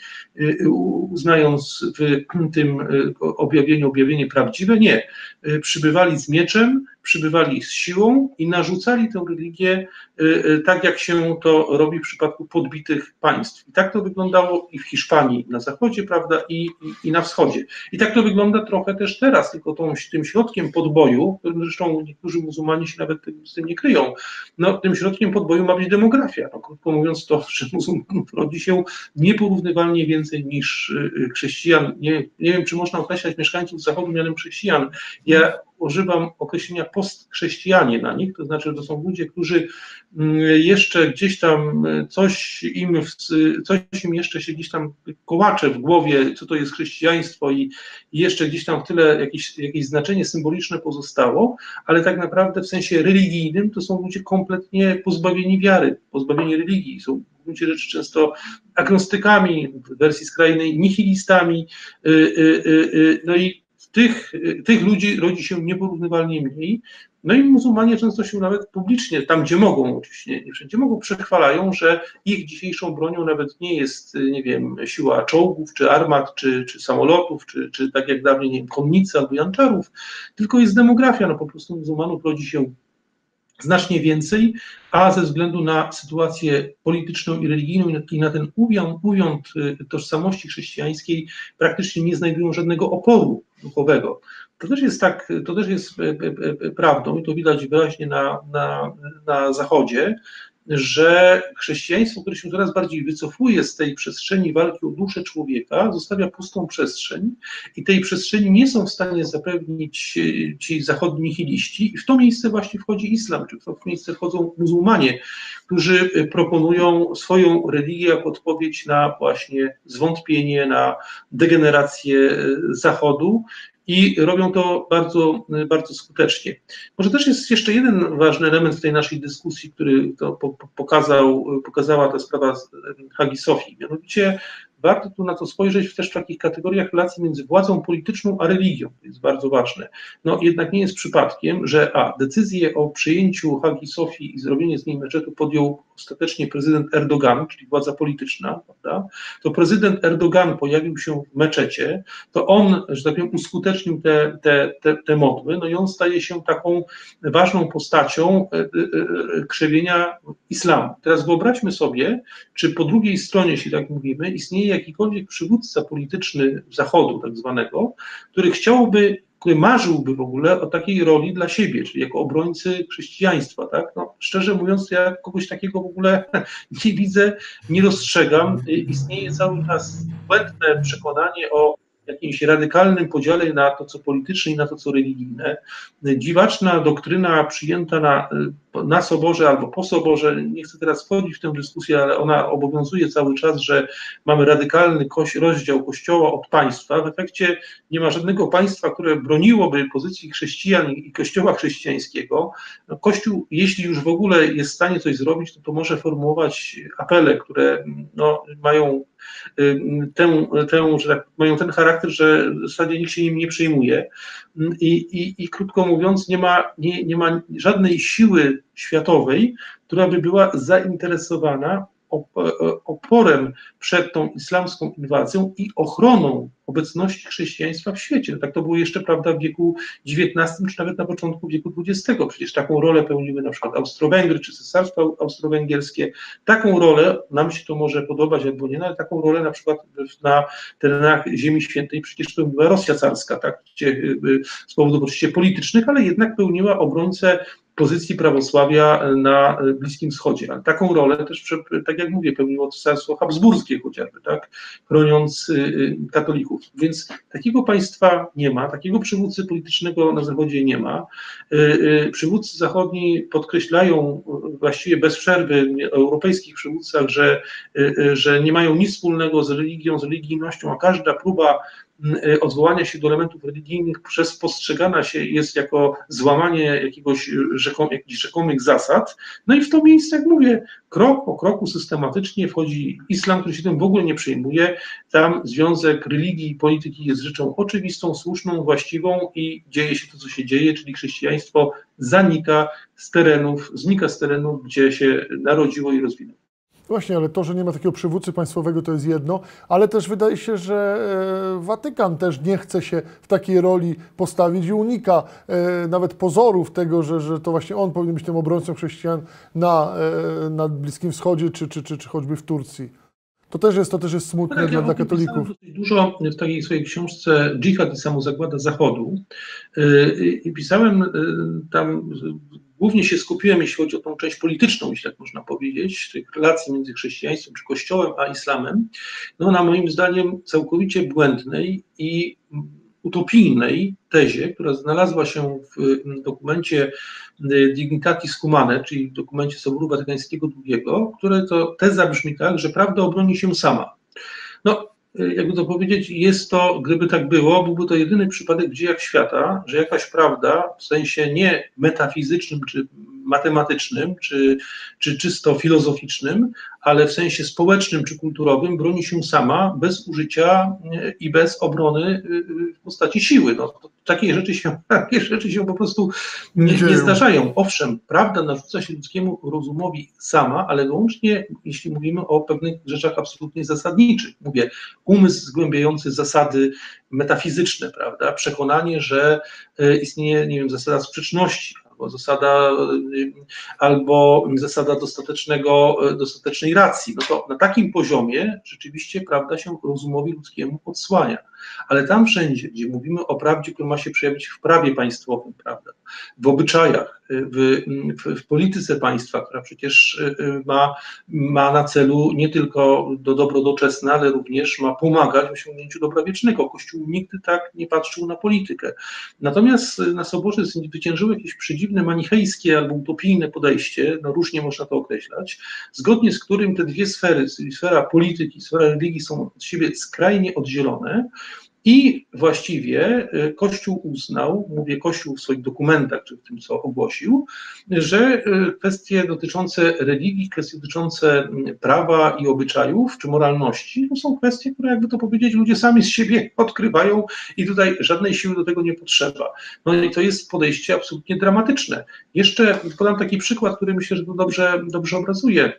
uznając w tym objawieniu objawienie prawdziwe. Nie. Przybywali z mieczem, przybywali z siłą i narzucali tę religię tak, jak się to robi w przypadku podbitych państw. I tak to wyglądało i w Hiszpanii na zachodzie, prawda, i, i, i na wschodzie. I tak to wygląda trochę też teraz, tylko tą, tym środkiem podboju, którym zresztą niektórzy muzułmanie się nawet z tym nie kryją, no tym środkiem podboju ma być demografia. No, krótko mówiąc, to, że muzułmanów rodzi się nieporównywalnie więcej niż chrześcijan. Nie, nie wiem, czy można określać mieszkańców zachodu mianem chrześcijan. Ja używam określenia postchrześcijanie na nich, to znaczy, że to są ludzie, którzy jeszcze gdzieś tam coś im, coś im jeszcze się gdzieś tam kołacze w głowie, co to jest chrześcijaństwo i, i jeszcze gdzieś tam w tyle jakieś, jakieś znaczenie symboliczne pozostało, ale tak naprawdę w sensie religijnym to są ludzie kompletnie pozbawieni wiary, pozbawieni religii, są w gruncie rzeczy często agnostykami, w wersji skrajnej nihilistami, no i Tych, tych ludzi rodzi się nieporównywalnie mniej, no i muzułmanie często się nawet publicznie, tam gdzie mogą, oczywiście nie wszędzie mogą, przechwalają, że ich dzisiejszą bronią nawet nie jest, nie wiem, siła czołgów, czy armat, czy, czy samolotów, czy, czy tak jak dawniej, nie wiem, konnicy albo janczarów, tylko jest demografia, no po prostu muzułmanów rodzi się znacznie więcej, a ze względu na sytuację polityczną i religijną i na ten uwiąd, uwiąd tożsamości chrześcijańskiej praktycznie nie znajdują żadnego oporu duchowego. To też jest tak, to też jest prawdą i to widać wyraźnie na, na, na Zachodzie, że chrześcijaństwo, które się coraz bardziej wycofuje z tej przestrzeni walki o duszę człowieka, zostawia pustą przestrzeń i tej przestrzeni nie są w stanie zapewnić ci zachodni nihiliści i w to miejsce właśnie wchodzi islam, czy w to miejsce wchodzą muzułmanie, którzy proponują swoją religię jako odpowiedź na właśnie zwątpienie, na degenerację Zachodu, i robią to bardzo, bardzo skutecznie. Może też jest jeszcze jeden ważny element w tej naszej dyskusji, który to pokazał, pokazała ta sprawa z Hagi Sofii. Mianowicie warto tu na to spojrzeć też w takich kategoriach relacji między władzą polityczną a religią. To jest bardzo ważne. No jednak nie jest przypadkiem, że a decyzję o przyjęciu Hagi Sofii i zrobienie z niej meczetu podjął ostatecznie prezydent Erdogan, czyli władza polityczna, prawda? To prezydent Erdogan pojawił się w meczecie, to on, że tak powiem, uskutecznił te, te, te, te modły, no i on staje się taką ważną postacią krzewienia islamu. Teraz wyobraźmy sobie, czy po drugiej stronie, jeśli tak mówimy, istnieje jakikolwiek przywódca polityczny Zachodu tak zwanego, który chciałby który marzyłby w ogóle o takiej roli dla siebie, czyli jako obrońcy chrześcijaństwa, tak? No, szczerze mówiąc, ja kogoś takiego w ogóle nie widzę, nie dostrzegam. Istnieje cały czas błędne przekonanie o jakimś radykalnym podziale na to, co polityczne i na to, co religijne. Dziwaczna doktryna przyjęta na, na Soborze albo po Soborze, nie chcę teraz wchodzić w tę dyskusję, ale ona obowiązuje cały czas, że mamy radykalny koś, rozdział Kościoła od państwa. W efekcie nie ma żadnego państwa, które broniłoby pozycji chrześcijan i Kościoła chrześcijańskiego. Kościół, jeśli już w ogóle jest w stanie coś zrobić, to, to może formułować apele, które no, mają Tę, tę, że tak, mają ten charakter, że w zasadzie nikt się nim nie przejmuje i, i, i krótko mówiąc nie ma, nie, nie ma żadnej siły światowej, która by była zainteresowana oporem przed tą islamską inwazją i ochroną obecności chrześcijaństwa w świecie. No tak to było jeszcze, prawda, w wieku dziewiętnastym, czy nawet na początku wieku dwudziestego. Przecież taką rolę pełniły na przykład Austro-Węgry, czy Cesarstwo Austro-Węgierskie. Taką rolę, nam się to może podobać albo nie, ale taką rolę na przykład na terenach Ziemi Świętej przecież pełniła Rosja carska, tak, gdzie, z powodów oczywiście politycznych, ale jednak pełniła obrońcę pozycji prawosławia na Bliskim Wschodzie. Ale taką rolę też, tak jak mówię, pełniło Cesarstwo Habsburskie chociażby, tak, chroniąc katolików. Więc takiego państwa nie ma, takiego przywódcy politycznego na Zachodzie nie ma. Przywódcy zachodni podkreślają właściwie bez przerwy w europejskich przywódcach, że, że nie mają nic wspólnego z religią, z religijnością, a każda próba odwołania się do elementów religijnych przez postrzegana się jest jako złamanie jakiegoś rzekom, jakichś rzekomych zasad. No i w to miejsce, jak mówię, krok po kroku systematycznie wchodzi islam, który się tym w ogóle nie przejmuje. Tam związek religii i polityki jest rzeczą oczywistą, słuszną, właściwą i dzieje się to, co się dzieje, czyli chrześcijaństwo zanika z terenów, znika z terenów, gdzie się narodziło i rozwinęło. Właśnie, ale to, że nie ma takiego przywódcy państwowego, to jest jedno, ale też wydaje się, że Watykan też nie chce się w takiej roli postawić i unika nawet pozorów tego, że, że to właśnie on powinien być tym obrońcą chrześcijan na, na Bliskim Wschodzie czy, czy, czy, czy choćby w Turcji. To też jest, to też jest smutne tak, dla, ja dla katolików. Dużo w takiej swojej książce Dżihad i samozagłada Zachodu i pisałem tam, głównie się skupiłem, jeśli chodzi o tą część polityczną, jeśli tak można powiedzieć, tych relacji między chrześcijaństwem czy Kościołem a islamem, no na moim zdaniem całkowicie błędnej i utopijnej tezie, która znalazła się w dokumencie Dignitatis Humanae, czyli w dokumencie Soboru Watykańskiego drugiego, które to teza brzmi tak, że prawda obroni się sama. No, jakby to powiedzieć, jest to, gdyby tak było, byłby to jedyny przypadek w dziejach świata, że jakaś prawda w sensie nie metafizycznym czy matematycznym, czy, czy czysto filozoficznym, ale w sensie społecznym czy kulturowym broni się sama, bez użycia i bez obrony w postaci siły. No, takie rzeczy się, takie rzeczy się po prostu nie, nie zdarzają. Owszem, prawda narzuca się ludzkiemu rozumowi sama, ale wyłącznie jeśli mówimy o pewnych rzeczach absolutnie zasadniczych. Mówię, umysł zgłębiający zasady metafizyczne, prawda? Przekonanie, że istnieje, nie wiem, zasada sprzeczności, albo zasada, albo zasada dostatecznego, dostatecznej racji. No to na takim poziomie rzeczywiście prawda się rozumowi ludzkiemu odsłania. Ale tam wszędzie, gdzie mówimy o prawdzie, która ma się przejawić w prawie państwowym, prawda, w obyczajach, w, w, w polityce państwa, która przecież ma, ma na celu nie tylko do dobro doczesne, ale również ma pomagać w osiągnięciu dobra wiecznego. Kościół nigdy tak nie patrzył na politykę. Natomiast na Soborze zwyciężyło jakieś przedziwne manichejskie albo utopijne podejście, no różnie można to określać, zgodnie z którym te dwie sfery, czyli sfera polityki, sfera religii są od siebie skrajnie oddzielone. I właściwie Kościół uznał, mówię Kościół w swoich dokumentach, czy w tym, co ogłosił, że kwestie dotyczące religii, kwestie dotyczące prawa i obyczajów, czy moralności, to są kwestie, które, jakby to powiedzieć, ludzie sami z siebie odkrywają i tutaj żadnej siły do tego nie potrzeba. No i to jest podejście absolutnie dramatyczne. Jeszcze podam taki przykład, który myślę, że to dobrze, dobrze obrazuje.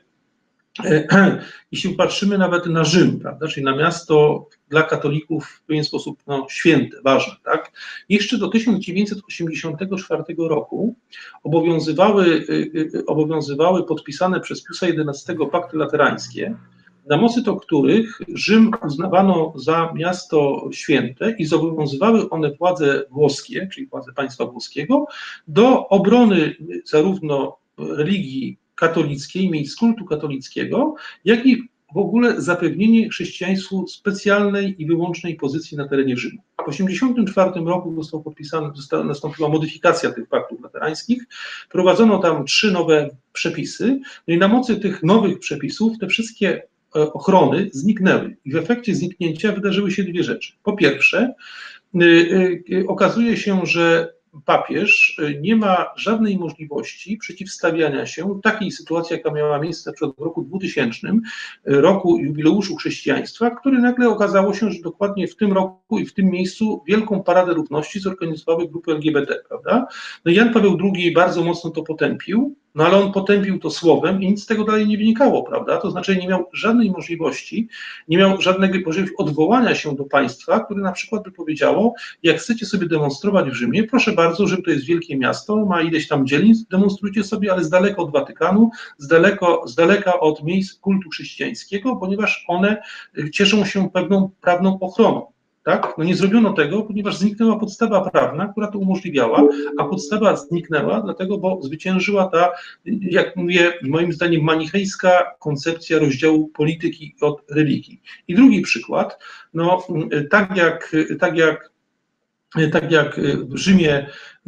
Jeśli patrzymy nawet na Rzym, prawda, czyli na miasto dla katolików w pewien sposób no, święte, ważne, tak? Jeszcze do tysiąc dziewięćset osiemdziesiątego czwartego roku obowiązywały, obowiązywały podpisane przez Piusa jedenastego pakty laterańskie, na mocy to których Rzym uznawano za miasto święte i zobowiązywały one władze włoskie, czyli władze państwa włoskiego, do obrony zarówno religii katolickiej, miejsc kultu katolickiego, jak i w ogóle zapewnienie chrześcijaństwu specjalnej i wyłącznej pozycji na terenie Rzymu. W tysiąc dziewięćset osiemdziesiątym czwartym roku został podpisany, została, nastąpiła modyfikacja tych paktów laterańskich, wprowadzono tam trzy nowe przepisy, no i na mocy tych nowych przepisów te wszystkie ochrony zniknęły i w efekcie zniknięcia wydarzyły się dwie rzeczy. Po pierwsze, yy, yy, okazuje się, że papież nie ma żadnej możliwości przeciwstawiania się takiej sytuacji, jaka miała miejsce w roku dwutysięcznym, roku jubileuszu chrześcijaństwa, który nagle okazało się, że dokładnie w tym roku i w tym miejscu wielką paradę równości zorganizowały grupy L G B T, prawda? No i Jan Paweł drugi bardzo mocno to potępił, no ale on potępił to słowem i nic z tego dalej nie wynikało, prawda? To znaczy nie miał żadnej możliwości, nie miał żadnego możliwości odwołania się do państwa, które na przykład by powiedziało, jak chcecie sobie demonstrować w Rzymie, proszę bardzo, Rzym to jest wielkie miasto, ma ileś tam dzielnic, demonstrujcie sobie, ale z daleka od Watykanu, z, daleko, z daleka od miejsc kultu chrześcijańskiego, ponieważ one cieszą się pewną prawną ochroną. Tak? No nie zrobiono tego, ponieważ zniknęła podstawa prawna, która to umożliwiała, a podstawa zniknęła dlatego, bo zwyciężyła ta, jak mówię, moim zdaniem manichejska koncepcja rozdziału polityki od religii. I drugi przykład, no tak jak, tak jak, tak jak w Rzymie,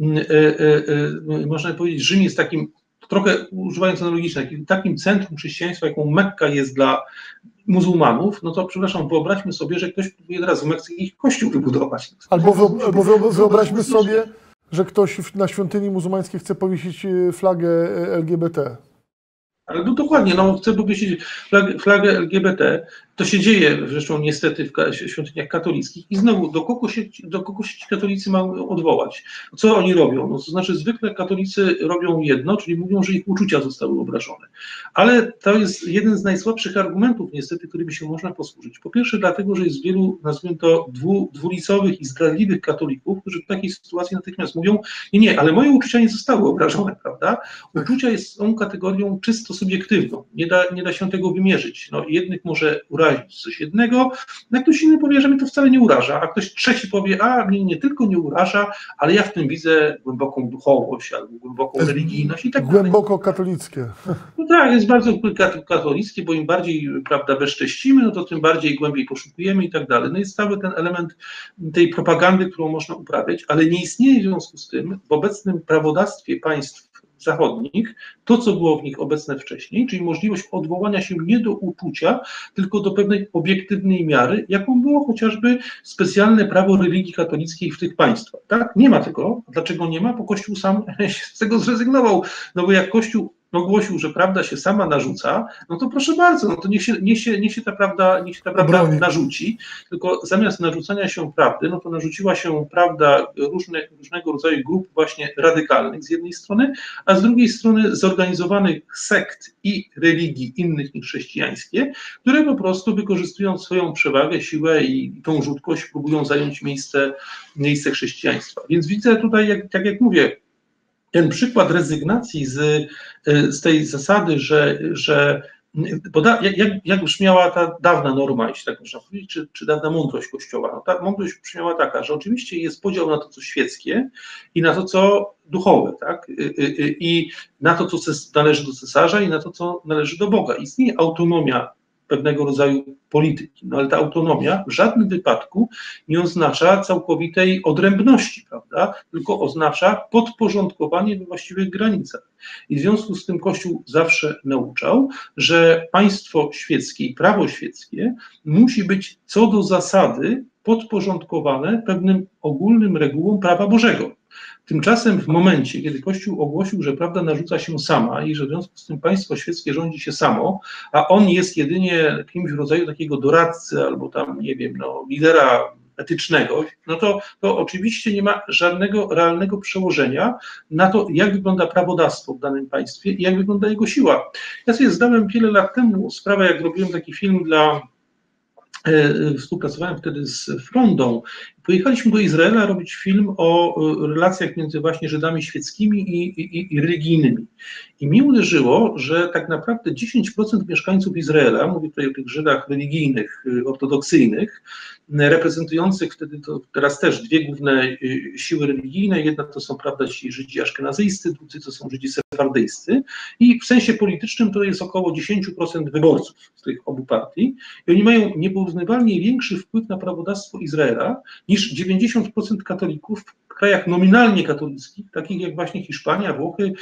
można powiedzieć, Rzym jest takim, trochę używając analogicznie, takim centrum chrześcijaństwa, jaką Mekka jest dla muzułmanów, no to przepraszam, wyobraźmy sobie, że ktoś próbuje teraz w Meksyku ich kościół wybudować. Albo, albo wyobraźmy sobie, że ktoś na świątyni muzułmańskiej chce powiesić flagę L G B T. Ale no dokładnie, no chcę powiesić flagę, flagę L G B T, to się dzieje zresztą niestety w świątyniach katolickich i znowu do kogo się, do kogo się ci katolicy mają odwołać? Co oni robią? No, to znaczy zwykle katolicy robią jedno, czyli mówią, że ich uczucia zostały obrażone. Ale to jest jeden z najsłabszych argumentów niestety, którymi się można posłużyć. Po pierwsze dlatego, że jest wielu, nazwijmy to, dwu, dwulicowych i zdradliwych katolików, którzy w takiej sytuacji natychmiast mówią, nie, nie, ale moje uczucia nie zostały obrażone, prawda? Uczucia jest, są kategorią czysto subiektywną, nie da, nie da się tego wymierzyć. No, jednych może urazić coś jednego, a ktoś inny powie, że mnie to wcale nie uraża, a ktoś trzeci powie, a mnie nie tylko nie uraża, ale ja w tym widzę głęboką duchowość albo głęboką religijność i tak dalej. Głęboko katolickie. No tak, jest bardzo katolickie, bo im bardziej, prawda, bezcześcimy, no to tym bardziej głębiej poszukujemy i tak dalej. No jest cały ten element tej propagandy, którą można uprawiać, ale nie istnieje w związku z tym w obecnym prawodawstwie państw zachodnich, to co było w nich obecne wcześniej, czyli możliwość odwołania się nie do uczucia, tylko do pewnej obiektywnej miary, jaką było chociażby specjalne prawo religii katolickiej w tych państwach. Tak? Nie ma tego. Dlaczego nie ma? Bo Kościół sam z tego zrezygnował. No bo jak Kościół ogłosił, że prawda się sama narzuca, no to proszę bardzo, no to niech się, niech się, niech się ta prawda, niech się ta prawda narzuci, tylko zamiast narzucania się prawdy, no to narzuciła się prawda różne, różnego rodzaju grup właśnie radykalnych z jednej strony, a z drugiej strony zorganizowanych sekt i religii innych niż chrześcijańskie, które po prostu wykorzystując swoją przewagę, siłę i tą rzutkość próbują zająć miejsce, miejsce chrześcijaństwa. Więc widzę tutaj, jak, tak jak mówię, ten przykład rezygnacji z, z tej zasady, że, że bo da, jak, jak brzmiała ta dawna norma, jeśli tak można powiedzieć, czy, czy dawna mądrość Kościoła? No, ta mądrość brzmiała taka, że oczywiście jest podział na to, co świeckie i na to, co duchowe, tak? I, i na to, co należy do cesarza i na to, co należy do Boga. Istnieje autonomia pewnego rodzaju polityki, no ale ta autonomia w żadnym wypadku nie oznacza całkowitej odrębności, prawda, tylko oznacza podporządkowanie we właściwych granicach. I w związku z tym Kościół zawsze nauczał, że państwo świeckie i prawo świeckie musi być co do zasady podporządkowane pewnym ogólnym regułom prawa Bożego. Tymczasem w momencie, kiedy Kościół ogłosił, że prawda narzuca się sama i że w związku z tym państwo świeckie rządzi się samo, a on jest jedynie kimś w rodzaju takiego doradcy albo tam, nie wiem, no, lidera etycznego, no to, to oczywiście nie ma żadnego realnego przełożenia na to, jak wygląda prawodawstwo w danym państwie i jak wygląda jego siła. Ja sobie zdałem wiele lat temu sprawę, jak robiłem taki film dla Współpracowałem wtedy z Frondą. Pojechaliśmy do Izraela robić film o relacjach między właśnie Żydami świeckimi i, i, i religijnymi. I mi uderzyło, że tak naprawdę dziesięć procent mieszkańców Izraela, mówię tutaj o tych Żydach religijnych, ortodoksyjnych, reprezentujących wtedy to teraz też dwie główne siły religijne. Jedna to są, prawda, ci Żydzi aszkenazysty, drudzy to są Żydzi sefardyjscy. I w sensie politycznym to jest około dziesięć procent wyborców z tych obu partii. I oni mają nieporównywalnie większy wpływ na prawodawstwo Izraela niż dziewięćdziesiąt procent katolików w krajach nominalnie katolickich, takich jak właśnie Hiszpania, Włochy,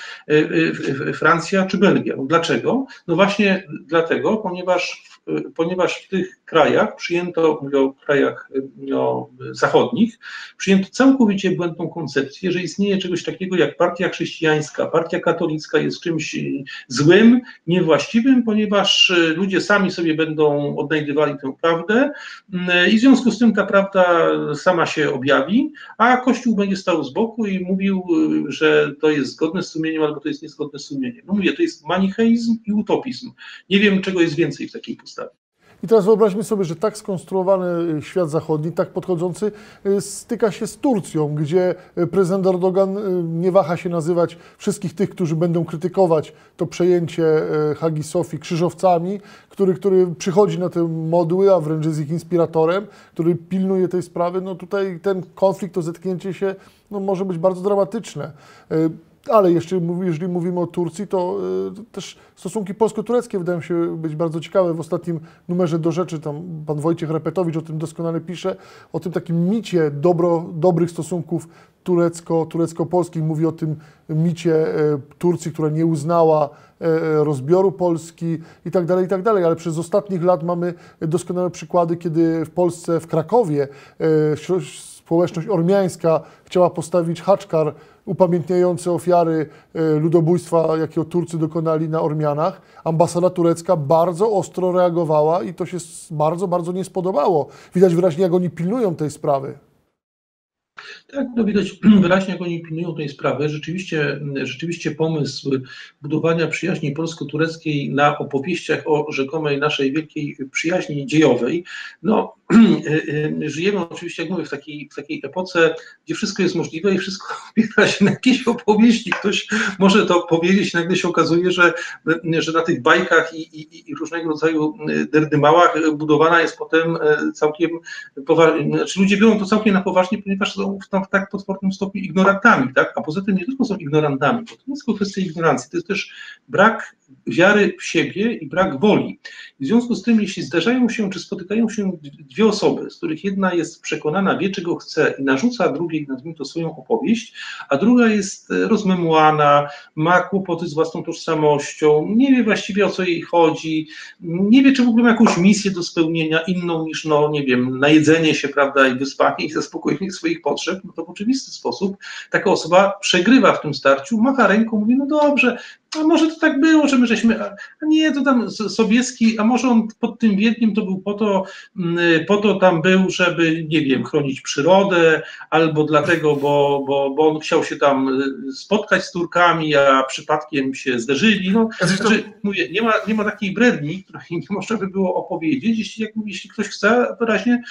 Francja czy Belgia. No dlaczego? No właśnie dlatego, ponieważ, ponieważ w tych krajach przyjęto, mówię o krajach no, zachodnich, przyjęto całkowicie błędną koncepcję, że istnieje czegoś takiego jak partia chrześcijańska. Partia katolicka jest czymś złym, niewłaściwym, ponieważ ludzie sami sobie będą odnajdywali tę prawdę i w związku z tym ta prawda sama się objawi, a Kościół będzie stał z boku i mówił, że to jest zgodne z sumieniem albo to jest niezgodne z sumieniem. No mówię, to jest manicheizm i utopizm. Nie wiem, czego jest więcej w takiej postawie. I teraz wyobraźmy sobie, że tak skonstruowany świat zachodni, tak podchodzący, styka się z Turcją, gdzie prezydent Erdogan nie waha się nazywać wszystkich tych, którzy będą krytykować to przejęcie Hagi Sofii krzyżowcami, który, który przychodzi na te modły, a wręcz jest ich inspiratorem, który pilnuje tej sprawy. No tutaj ten konflikt, to zetknięcie się no, może być bardzo dramatyczne. Ale jeszcze, jeżeli mówimy o Turcji, to y, też stosunki polsko-tureckie wydają się być bardzo ciekawe. W ostatnim numerze Do Rzeczy, tam pan Wojciech Repetowicz o tym doskonale pisze, o tym takim micie dobro, dobrych stosunków turecko, turecko-polskich. Mówi o tym micie y, Turcji, która nie uznała y, rozbioru Polski i tak dalej, i tak dalej. Ale przez ostatnich lat mamy doskonałe przykłady, kiedy w Polsce, w Krakowie y, społeczność ormiańska chciała postawić haczkar upamiętniający ofiary ludobójstwa, jakiego Turcy dokonali na Ormianach. Ambasada turecka bardzo ostro reagowała i to się bardzo, bardzo nie spodobało. Widać wyraźnie, jak oni pilnują tej sprawy. Tak, no widać wyraźnie, jak oni pilnują tej sprawy. Rzeczywiście, rzeczywiście pomysł budowania przyjaźni polsko-tureckiej na opowieściach o rzekomej naszej wielkiej przyjaźni dziejowej, no żyjemy oczywiście, jak mówię, w takiej, w takiej epoce, gdzie wszystko jest możliwe i wszystko opiera się na jakiejś opowieści. Ktoś może to powiedzieć, nagle się okazuje, że, że na tych bajkach i, i, i różnego rodzaju derdymałach budowana jest potem całkiem poważnie, znaczy ludzie biorą to całkiem na poważnie, ponieważ są w, tam, w tak potwornym stopniu ignorantami, tak? A poza tym nie tylko są ignorantami, bo to nie jest tylko kwestia ignorancji, to jest też brak wiary w siebie i brak woli. W związku z tym, jeśli zdarzają się, czy spotykają się dwie osoby, z których jedna jest przekonana, wie czego chce i narzuca drugiej, nazwijmy to, swoją opowieść, a druga jest rozmemłana, ma kłopoty z własną tożsamością, nie wie właściwie, o co jej chodzi, nie wie, czy w ogóle ma jakąś misję do spełnienia inną niż, no nie wiem, najedzenie się, prawda, i wyspanie i zaspokojenie swoich potrzeb, no to w oczywisty sposób taka osoba przegrywa w tym starciu, macha ręką, mówi, no dobrze, a może to tak było, że my żeśmy, a nie, to tam Sobieski, a może on pod tym Wiedniem to był po to, po to tam był, żeby, nie wiem, chronić przyrodę, albo dlatego, bo, bo, bo on chciał się tam spotkać z Turkami, a przypadkiem się zderzyli. No, znaczy, mówię, nie ma, nie ma takiej bredni, której nie można by było opowiedzieć, jeśli, jak, jeśli ktoś chce, wyraźnie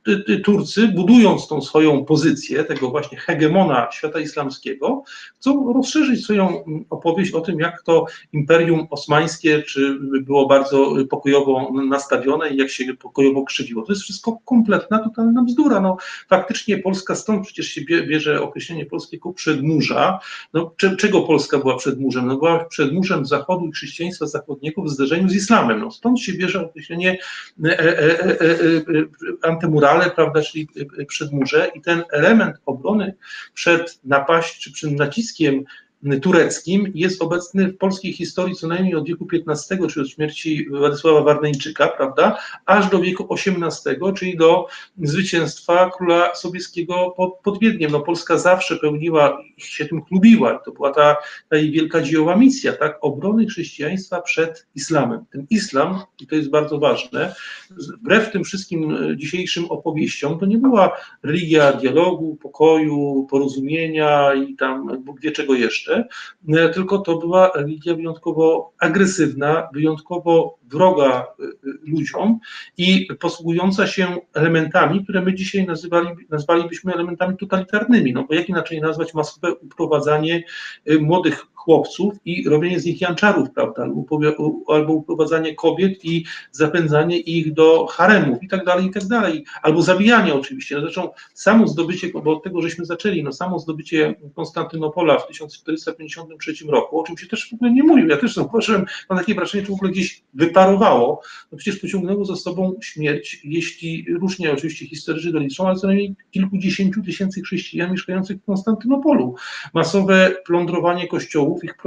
Turcy, budując tą swoją pozycję, tego właśnie hegemona świata islamskiego, chcą rozszerzyć swoją opowieść o tym, jak to Imperium Osmańskie czy było bardzo pokojowo nastawione i jak się pokojowo krzywiło. To jest wszystko kompletna, totalna bzdura. No, faktycznie Polska, stąd przecież się bierze określenie polskiego przedmurza. No, czego Polska była przedmurzem? No, była przedmurzem Zachodu i chrześcijaństwa zachodniego w zderzeniu z islamem. No, stąd się bierze określenie e, e, e, e, antymuralne, prawda, czyli przedmurze, i ten element obrony przed napaścią czy przed naciskiem tureckim jest obecny w polskiej historii co najmniej od wieku piętnastego, czyli od śmierci Władysława Warneńczyka, prawda, aż do wieku osiemnastego, czyli do zwycięstwa króla Sobieskiego pod, pod Wiedniem. No, Polska zawsze pełniła i się tym chlubiła. To była ta, ta jej wielka dziejowa misja, tak, obrony chrześcijaństwa przed islamem. Ten islam, i to jest bardzo ważne, wbrew tym wszystkim dzisiejszym opowieściom, to nie była religia dialogu, pokoju, porozumienia i tam Bóg wie czego jeszcze, jeszcze, tylko to była religia wyjątkowo agresywna, wyjątkowo wroga ludziom i posługująca się elementami, które my dzisiaj nazywali, nazwalibyśmy elementami totalitarnymi, no bo jak inaczej nazwać masowe uprowadzanie młodych chłopców i robienie z nich janczarów, prawda, albo uprowadzanie kobiet i zapędzanie ich do haremów i tak dalej, i tak dalej, albo zabijanie oczywiście. Zresztą samo zdobycie, bo od tego żeśmy zaczęli, no samo zdobycie Konstantynopola w tysiąc czterysta pięćdziesiątym trzecim roku, o czym się też w ogóle nie mówił, ja też zauważyłem, mam takie wrażenie, że w ogóle gdzieś wyparowało, no przecież pociągnęło za sobą śmierć, jeśli różnie oczywiście historycy doliczą, ale co najmniej kilkudziesięciu tysięcy chrześcijan mieszkających w Konstantynopolu. Masowe plądrowanie kościołów, ich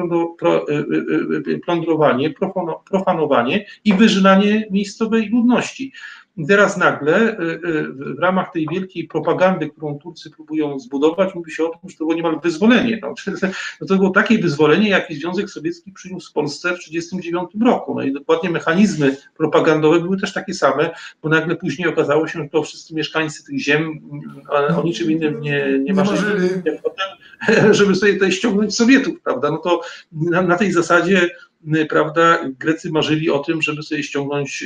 plądrowanie, profanowanie i wyżynanie miejscowej ludności. Teraz nagle w ramach tej wielkiej propagandy, którą Turcy próbują zbudować, mówi się o tym, że to było niemal wyzwolenie. No, to było takie wyzwolenie, jakie Związek Sowiecki przyniósł w Polsce w tysiąc dziewięćset trzydziestym dziewiątym roku. No i dokładnie mechanizmy propagandowe były też takie same, bo nagle później okazało się, że to wszyscy mieszkańcy tych ziem o niczym innym nie, nie marzyli, żeby sobie tutaj ściągnąć Sowietów, prawda? No to na, na tej zasadzie, prawda, Grecy marzyli o tym, żeby sobie ściągnąć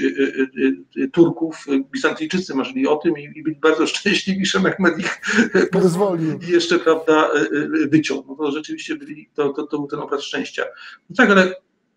Turków, Bizantyjczycy marzyli o tym i, i byli bardzo szczęśliwi, że Mehmed ich pozwolił i jeszcze, prawda, wyciął. No to rzeczywiście byli, to, to, to był ten obraz szczęścia. No tak, ale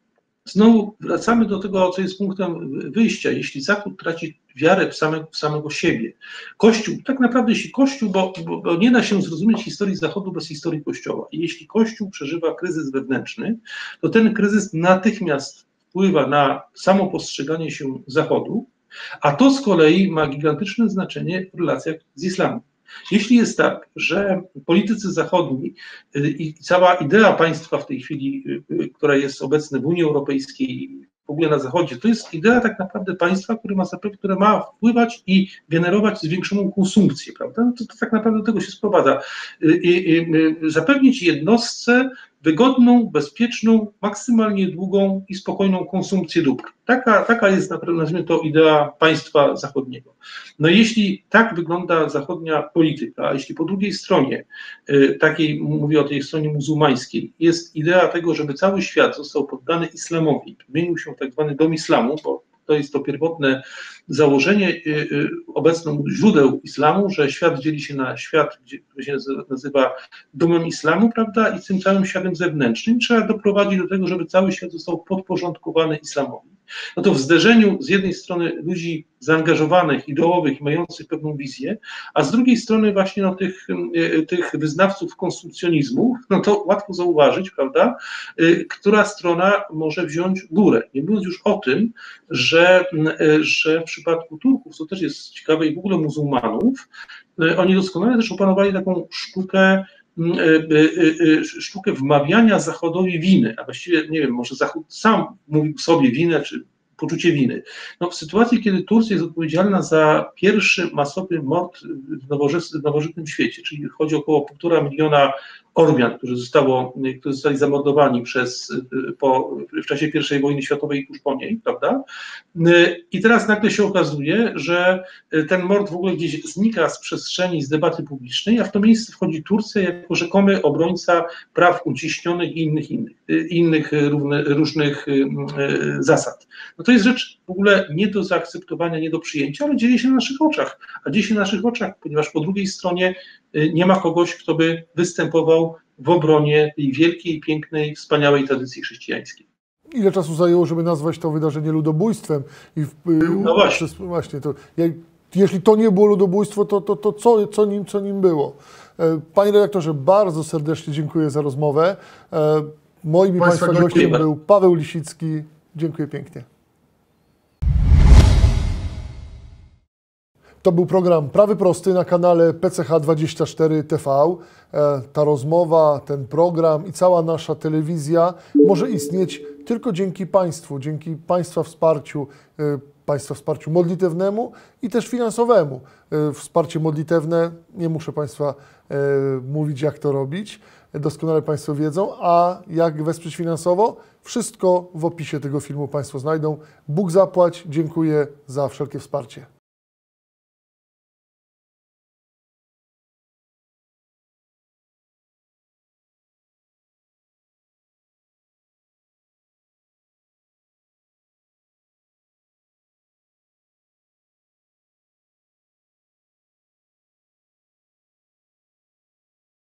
znowu wracamy do tego, co jest punktem wyjścia. Jeśli Zachód traci wiarę w, same, w samego siebie, Kościół, tak naprawdę jeśli Kościół, bo, bo, bo nie da się zrozumieć historii Zachodu bez historii Kościoła. I jeśli Kościół przeżywa kryzys wewnętrzny, to ten kryzys natychmiast wpływa na samo postrzeganie się Zachodu, a to z kolei ma gigantyczne znaczenie w relacjach z islamem. Jeśli jest tak, że politycy zachodni i cała idea państwa w tej chwili, która jest obecna w Unii Europejskiej, w ogóle na Zachodzie, to jest idea tak naprawdę państwa, które ma, które ma wpływać i generować zwiększoną konsumpcję, prawda? No to, to tak naprawdę do tego się sprowadza. I, i, zapewnić jednostce wygodną, bezpieczną, maksymalnie długą i spokojną konsumpcję dóbr. Taka, taka jest, nazwijmy to, idea państwa zachodniego. No jeśli tak wygląda zachodnia polityka, a jeśli po drugiej stronie, takiej, mówię o tej stronie muzułmańskiej, jest idea tego, żeby cały świat został poddany islamowi, zmienił się tak zwany dom islamu, bo to jest to pierwotne założenie obecne źródeł islamu, że świat dzieli się na świat, który się nazywa domem islamu, prawda, i tym całym światem zewnętrznym trzeba doprowadzić do tego, żeby cały świat został podporządkowany islamowi. No to w zderzeniu z jednej strony ludzi zaangażowanych, ideowych i mających pewną wizję, a z drugiej strony właśnie no, tych, tych wyznawców konsumpcjonizmu, no to łatwo zauważyć, prawda, która strona może wziąć górę. Nie mówiąc już o tym, że, że w przypadku Turków, co też jest ciekawe, i w ogóle muzułmanów, oni doskonale też opanowali taką sztukę, sztukę wmawiania Zachodowi winy, a właściwie, nie wiem, może Zachód sam mówił sobie winę, czy poczucie winy. No, w sytuacji, kiedy Turcja jest odpowiedzialna za pierwszy masowy mord w nowożytnym świecie, czyli chodzi o około półtora miliona Ormian, którzy, zostało, którzy zostali zamordowani przez, po, w czasie pierwszej wojny światowej i tuż po niej, prawda? I teraz nagle się okazuje, że ten mord w ogóle gdzieś znika z przestrzeni, z debaty publicznej, a w to miejsce wchodzi Turcja jako rzekomy obrońca praw uciśnionych i innych, innych, innych równe, różnych zasad. No to jest rzecz w ogóle nie do zaakceptowania, nie do przyjęcia, ale dzieje się na naszych oczach. A dzieje się na naszych oczach, ponieważ po drugiej stronie nie ma kogoś, kto by występował w obronie tej wielkiej, pięknej, wspaniałej tradycji chrześcijańskiej. Ile czasu zajęło, żeby nazwać to wydarzenie ludobójstwem? I w, no właśnie. Przez, właśnie to, jak, jeśli to nie było ludobójstwo, to, to, to co, co, nim, co nim było? Panie redaktorze, bardzo serdecznie dziękuję za rozmowę. Moim i Państwa, Państwa gościem był Paweł Lisicki. Dziękuję pięknie. To był program Prawy Prosty na kanale P C H dwadzieścia cztery T V. Ta rozmowa, ten program i cała nasza telewizja może istnieć tylko dzięki Państwu, dzięki Państwa wsparciu, Państwa wsparciu modlitewnemu i też finansowemu. Wsparcie modlitewne, nie muszę Państwa mówić, jak to robić, doskonale Państwo wiedzą, a jak wesprzeć finansowo? Wszystko w opisie tego filmu Państwo znajdą. Bóg zapłać, dziękuję za wszelkie wsparcie.